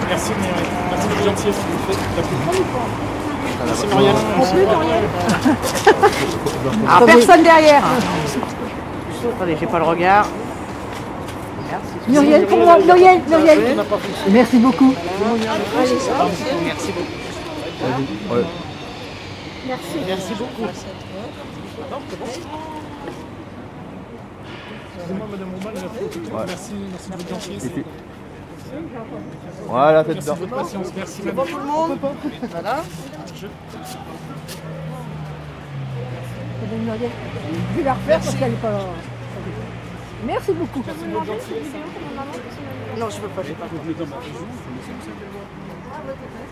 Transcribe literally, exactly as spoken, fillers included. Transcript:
Merci Muriel. Merci de votre gentillesse. Merci Muriel. Ah, personne derrière. Attendez, j'ai pas le regard. Merci. Muriel, pour moi, Muriel, Muriel. Merci beaucoup. Merci beaucoup. Ouais. Merci. Merci beaucoup. Non, c'est bon. Excusez-moi Madame Roman, Ouais. merci, merci de votre gentillesse. Voilà, tête Merci dedans. de votre patience. Merci C'est bon tout le monde. Voilà. Muriel, je vais la refaire parce qu'elle n'est pas là. Merci beaucoup. Non, je peux pas, j'ai pas.